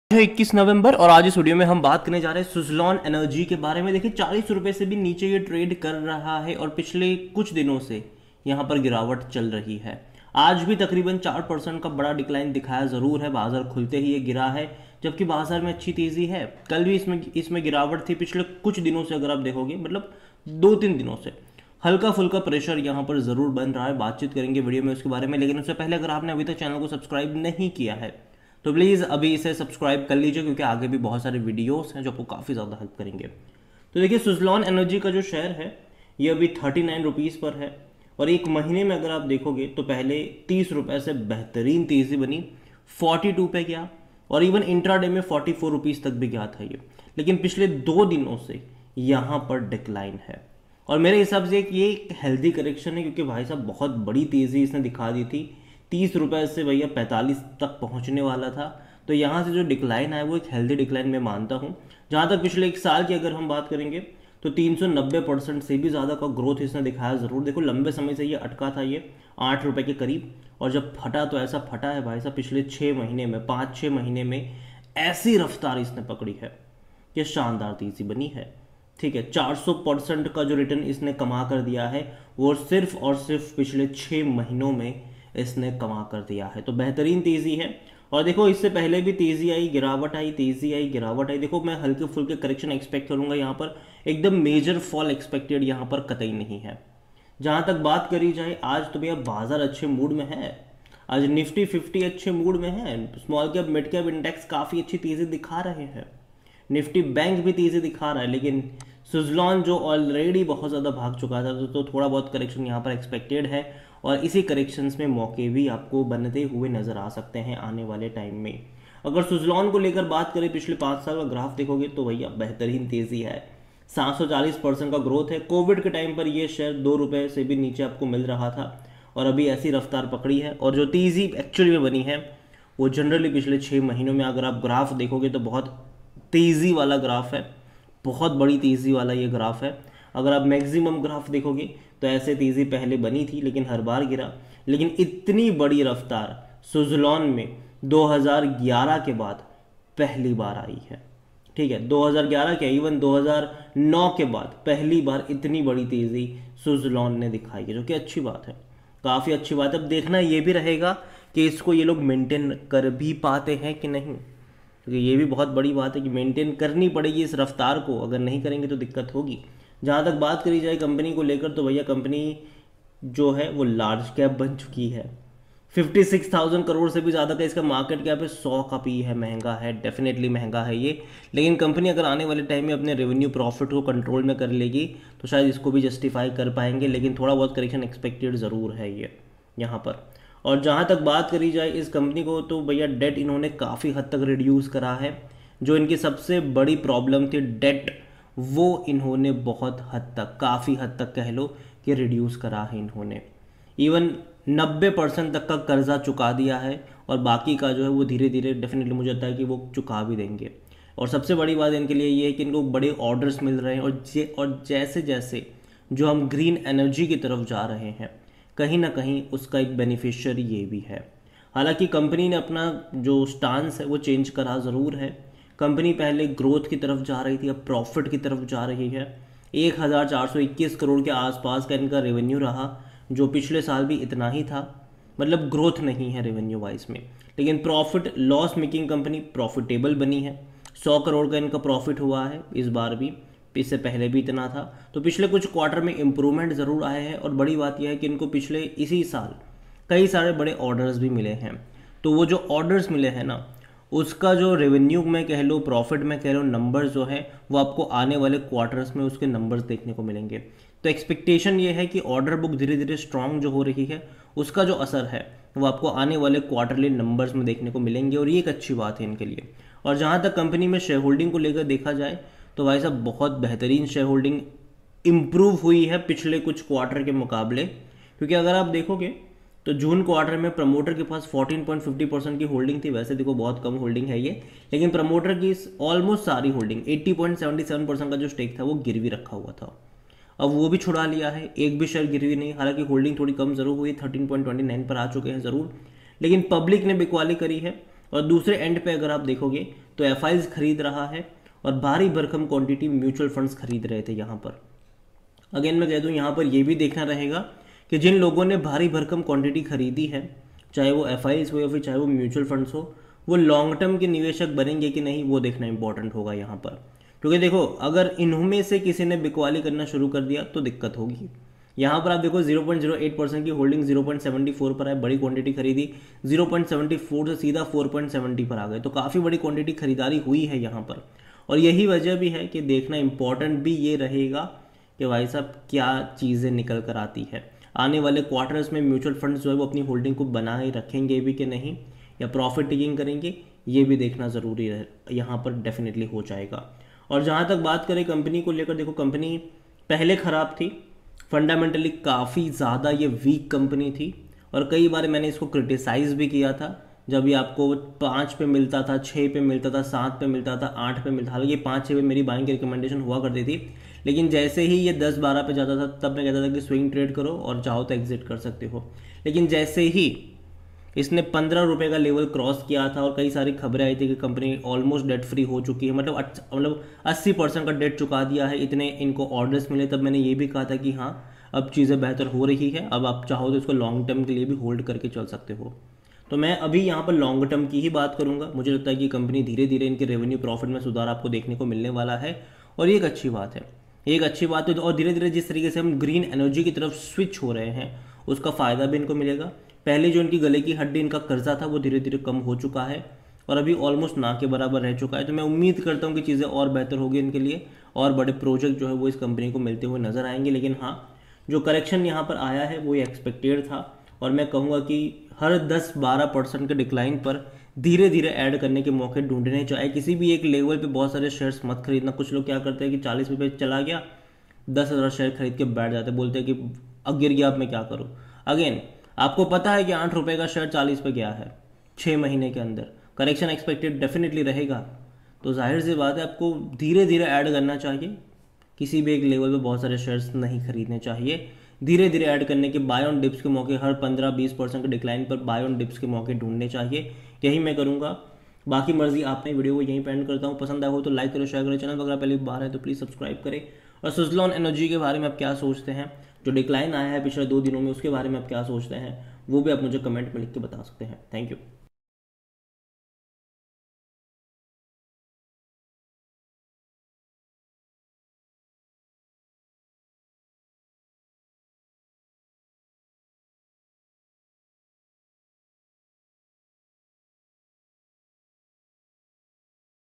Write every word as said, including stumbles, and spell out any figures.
है इक्कीस नवंबर और आज इस वीडियो में हम बात करने जा रहे हैं सुज़लॉन एनर्जी के बारे में। देखिए चालीस रुपए से भी नीचे ये ट्रेड कर रहा है और पिछले कुछ दिनों से यहाँ पर गिरावट चल रही है। आज भी तकरीबन चार परसेंट का बड़ा डिक्लाइन दिखाया ज़रूर है, बाजार खुलते ही ये गिरा है, जबकि बाजार में अच्छी तेज़ी है। कल भी इसमें इसमें गिरावट थी। पिछले कुछ दिनों से अगर आप देखोगे, मतलब दो तीन दिनों से हल्का फुल्का प्रेशर यहाँ पर ज़रूर बन रहा है। बातचीत करेंगे वीडियो में उसके बारे में, लेकिन उससे पहले अगर आपने अभी तक चैनल को सब्सक्राइब नहीं किया है तो प्लीज़ अभी इसे सब्सक्राइब कर लीजिए, क्योंकि आगे भी बहुत सारे वीडियोस हैं जो आपको काफ़ी ज़्यादा हेल्प करेंगे। तो देखिए सुज़लॉन एनर्जी का जो शेयर है ये अभी थर्टी नाइन रुपीज़ पर है और एक महीने में अगर आप देखोगे तो पहले तीस रुपये से बेहतरीन तेज़ी बनी, फोर्टी टू पे गया और इवन इंट्राडे में फोर्टी फोर रुपीज़ तक भी गया था ये। लेकिन पिछले दो दिनों से यहाँ पर डिक्लाइन है और मेरे हिसाब से ये एक हेल्दी करेक्शन है, क्योंकि भाई साहब बहुत बड़ी तेज़ी इसने दिखा दी थी। तीस रुपये से भैया पैंतालीस तक पहुंचने वाला था, तो यहाँ से जो डिक्लाइन आया वो एक हेल्दी डिक्लाइन मैं मानता हूँ। जहाँ तक पिछले एक साल की अगर हम बात करेंगे तो तीन सौ नब्बे परसेंट से भी ज़्यादा का ग्रोथ इसने दिखाया ज़रूर। देखो लंबे समय से ये अटका था ये आठ रुपये के करीब, और जब फटा तो ऐसा फटा है भाई साहब पिछले छः महीने में, पाँच छः महीने में ऐसी रफ्तार इसने पकड़ी है कि शानदार तेज़ी बनी है। ठीक है, चार सौ परसेंट का जो रिटर्न इसने कमा कर दिया है वो सिर्फ और सिर्फ पिछले छः महीनों में इसने कमा कर दिया है। तो बेहतरीन तेज़ी है। और देखो इससे पहले भी तेज़ी आई, गिरावट आई, तेज़ी आई, गिरावट आई। देखो मैं हल्के फुल्के करेक्शन एक्सपेक्ट करूंगा यहाँ पर, एकदम मेजर फॉल एक्सपेक्टेड यहाँ पर कतई नहीं है। जहाँ तक बात करी जाए आज तो भैया बाजार अच्छे मूड में है। आज निफ्टी फिफ्टी अच्छे मूड में है, small cap mid cap index काफ़ी अच्छी तेज़ी दिखा रहे हैं, निफ्टी बैंक भी तेज़ी दिखा रहा है। लेकिन सुज़लॉन जो ऑलरेडी बहुत ज़्यादा भाग चुका था तो थोड़ा बहुत करेक्शन यहाँ पर एक्सपेक्टेड है और इसी करेक्शंस में मौके भी आपको बनते हुए नज़र आ सकते हैं आने वाले टाइम में। अगर सुज़लॉन को लेकर बात करें पिछले पाँच साल का ग्राफ देखोगे तो भैया बेहतरीन तेज़ी है, सात सौ चालीस परसेंट का ग्रोथ है। कोविड के टाइम पर ये शेयर दो रुपये से भी नीचे आपको मिल रहा था और अभी ऐसी रफ्तार पकड़ी है। और जो तेज़ी एक्चुअली में बनी है वो जनरली पिछले छः महीनों में अगर आप ग्राफ देखोगे तो बहुत तेज़ी वाला ग्राफ है, बहुत बड़ी तेज़ी वाला ये ग्राफ है। अगर आप मैक्सिमम ग्राफ देखोगे तो ऐसे तेज़ी पहले बनी थी लेकिन हर बार गिरा, लेकिन इतनी बड़ी रफ्तार सुज़लॉन में दो हज़ार ग्यारह के बाद पहली बार आई है। ठीक है, दो हज़ार ग्यारह के इवन दो हज़ार नौ के बाद पहली बार इतनी बड़ी तेज़ी सुज़लॉन ने दिखाई है, जो कि अच्छी बात है, काफ़ी अच्छी बात है। अब देखना ये भी रहेगा कि इसको ये लोग मेंटेन कर भी पाते हैं कि नहीं, क्योंकि ये भी बहुत बड़ी बात है कि मेंटेन करनी पड़ेगी इस रफ्तार को, अगर नहीं करेंगे तो दिक्कत होगी। जहाँ तक बात करी जाए कंपनी को लेकर तो भैया कंपनी जो है वो लार्ज कैप बन चुकी है। छप्पन हज़ार करोड़ से भी ज़्यादा का इसका मार्केट कैप है, सौ का पी है, महंगा है, डेफिनेटली महंगा है ये। लेकिन कंपनी अगर आने वाले टाइम में अपने रेवेन्यू प्रॉफिट को कंट्रोल में कर लेगी तो शायद इसको भी जस्टिफाई कर पाएंगे, लेकिन थोड़ा बहुत करेक्शन एक्सपेक्टेड ज़रूर है ये यहाँ पर। और जहाँ तक बात करी जाए इस कंपनी को तो भैया डेट इन्होंने काफ़ी हद तक रिड्यूस करा है। जो इनकी सबसे बड़ी प्रॉब्लम थी डेट, वो इन्होंने बहुत हद तक, काफ़ी हद तक कह लो कि रिड्यूस करा है इन्होंने। इवन नब्बे परसेंट तक का कर्जा चुका दिया है और बाकी का जो है वो धीरे धीरे डेफिनेटली मुझे लगता है कि वो चुका भी देंगे। और सबसे बड़ी बात इनके लिए ये है कि इनको बड़े ऑर्डर्स मिल रहे हैं और जे और जैसे जैसे जो हम ग्रीन एनर्जी की तरफ जा रहे हैं कहीं ना कहीं उसका एक बेनिफिशियरी ये भी है। हालांकि कंपनी ने अपना जो स्टांस है वो चेंज करा ज़रूर है। कंपनी पहले ग्रोथ की तरफ जा रही थी, अब प्रॉफिट की तरफ जा रही है। एक हज़ार चार सौ इक्कीस करोड़ के आसपास का इनका रेवेन्यू रहा, जो पिछले साल भी इतना ही था, मतलब ग्रोथ नहीं है रेवेन्यू वाइज में। लेकिन profit, loss making company profitable बनी है। सौ करोड़ का इनका प्रॉफिट हुआ है इस बार भी, इससे पहले भी इतना था। तो पिछले कुछ क्वार्टर में इम्प्रूवमेंट ज़रूर आए हैं और बड़ी बात यह है कि इनको पिछले इसी साल कई सारे बड़े ऑर्डर्स भी मिले हैं। तो वो जो ऑर्डर्स मिले हैं ना, उसका जो रेवेन्यू में कह लो, प्रॉफिट में कह लो, नंबर्स जो है वो आपको आने वाले क्वार्टर्स में उसके नंबर्स देखने को मिलेंगे। तो एक्सपेक्टेशन ये है कि ऑर्डर बुक धीरे धीरे स्ट्रांग जो हो रही है उसका जो असर है वो आपको आने वाले क्वार्टरली नंबर्स में देखने को मिलेंगे और ये एक अच्छी बात है इनके लिए। और जहाँ तक कंपनी में शेयर होल्डिंग को लेकर देखा जाए तो भाई साहब बहुत बेहतरीन शेयर होल्डिंग इम्प्रूव हुई है पिछले कुछ क्वार्टर के मुकाबले। क्योंकि अगर आप देखोगे तो जून क्वार्टर में प्रमोटर के पास चौदह पॉइंट पचास परसेंट की होल्डिंग थी। वैसे देखो बहुत कम होल्डिंग है ये, लेकिन प्रमोटर की ऑलमोस्ट सारी होल्डिंग अस्सी पॉइंट सात सात परसेंट का जो स्टेक था वो गिरवी रखा हुआ था। अब वो भी छुड़ा लिया है, एक भी शेयर गिरवी नहीं। हालांकि होल्डिंग थोड़ी कम जरूर हुई, तेरह पॉइंट दो नौ पर आ चुके हैं ज़रूर, लेकिन पब्लिक ने बिकवाली करी है और दूसरे एंड पे अगर आप देखोगे तो एफ आईज खरीद रहा है और भारी भरकम क्वांटिटी म्यूचुअल फंड्स खरीद रहे थे यहाँ पर। अगेन मैं कह दूँ यहाँ पर ये भी देखना रहेगा कि जिन लोगों ने भारी भरकम क्वांटिटी खरीदी है, चाहे वो एफ आईज हो या फिर चाहे वो म्यूचुअल फंड्स हो, वो लॉन्ग टर्म के निवेशक बनेंगे कि नहीं, वो देखना इंपॉर्टेंट होगा यहाँ पर। क्योंकि देखो, अगर इनमें से किसी ने बिकवाली करना शुरू कर दिया तो दिक्कत होगी। यहाँ पर आप देखो zero point zero eight percent की holding zero point seven four पर है, बड़ी क्वांटिटी खरीदी, ज़ीरो पॉइंट सेवन फोर से सीधा फोर पॉइंट सेवन ज़ीरो पर आ गए, तो काफ़ी बड़ी क्वांटिटी खरीदारी हुई है यहाँ पर। और यही वजह भी है कि देखना इंपॉर्टेंट भी ये रहेगा कि भाई साहब क्या चीज़ें निकल कर आती है। आने वाले क्वार्टर्स में म्यूचुअल फंड्स जो है वो अपनी होल्डिंग को बनाए रखेंगे भी कि नहीं, या प्रॉफिट टेकिंग करेंगे, ये भी देखना ज़रूरी है, यहाँ पर डेफिनेटली हो जाएगा। और जहाँ तक बात करें कंपनी को लेकर, देखो कंपनी पहले ख़राब थी, फंडामेंटली काफ़ी ज़्यादा ये वीक कंपनी थी, और कई बार मैंने इसको क्रिटिसाइज़ भी किया था। जब ये आपको पाँच पे मिलता था, छः पे मिलता था, सात पे मिलता था, आठ पे मिलता था, हालांकि पाँच छः पे मेरी बाइंग की रिकमेंडेशन हुआ करती थी, लेकिन जैसे ही ये दस बारह पे जाता था तब मैं कहता था कि स्विंग ट्रेड करो और चाहो तो एग्जिट कर सकते हो। लेकिन जैसे ही इसने पंद्रह रुपये का लेवल क्रॉस किया था और कई सारी खबरें आई थी कि कंपनी ऑलमोस्ट डेट फ्री हो चुकी है, मतलब मतलब अस्सी परसेंट का डेट चुका दिया है, इतने इनको ऑर्डर्स मिले, तब मैंने ये भी कहा था कि हाँ अब चीज़ें बेहतर हो रही है, अब आप चाहो तो इसको लॉन्ग टर्म के लिए भी होल्ड करके चल सकते हो। तो मैं अभी यहाँ पर लॉन्ग टर्म की ही बात करूँगा। मुझे लगता है कि कंपनी धीरे धीरे इनके रेवेन्यू प्रॉफिट में सुधार आपको देखने को मिलने वाला है, और ये एक अच्छी बात है, एक अच्छी बात है। और धीरे धीरे जिस तरीके से हम ग्रीन एनर्जी की तरफ स्विच हो रहे हैं उसका फ़ायदा भी इनको मिलेगा। पहले जो इनकी गले की हड्डी, इनका कर्जा था, वो धीरे धीरे कम हो चुका है और अभी ऑलमोस्ट ना के बराबर रह चुका है। तो मैं उम्मीद करता हूँ कि चीज़ें और बेहतर होगी इनके लिए, और बड़े प्रोजेक्ट जो है वो इस कंपनी को मिलते हुए नजर आएंगे। लेकिन हाँ, जो करेक्शन यहाँ पर आया है वो ये एक्सपेक्टेड था, और मैं कहूँगा कि हर दस बारह परसेंट के डिक्लाइन पर धीरे धीरे ऐड करने के मौके ढूंढने चाहिए। किसी भी एक लेवल पे बहुत सारे शेयर्स मत खरीदना। कुछ लोग क्या करते हैं कि चालीस रुपये चला गया, दस हज़ार शेयर खरीद के बैठ जाते, बोलते हैं कि अब गिर गया, अब मैं क्या करूँ। अगेन आपको पता है कि आठ रुपये का शेयर चालीस पे गया है, छः महीने के अंदर करेक्शन एक्सपेक्टेड डेफिनेटली रहेगा, तो जाहिर सी बात है आपको धीरे धीरे ऐड करना चाहिए। किसी भी एक लेवल पे बहुत सारे शेयर्स नहीं खरीदने चाहिए, धीरे धीरे ऐड करने के बाय ऑन डिप्स के मौके, हर पंद्रह बीस परसेंट के डिक्लाइन पर बाय ऑन डिप्स के मौके ढूंढने चाहिए। यही मैं करूँगा, बाकी मर्जी आपने। वीडियो को यहीं पे एंड करता हूँ। पसंद आया हो तो लाइक करो, शेयर करो, चैनल वगैरह पहली बार है तो प्लीज़ सब्सक्राइब करें। और सुज़लॉन एनर्जी के बारे में आप क्या सोचते हैं, जो डिक्लाइन आया है पिछले दो दिनों में, उसके बारे में आप क्या सोचते हैं, वो भी आप मुझे कमेंट में लिख के बता सकते हैं। Thank you.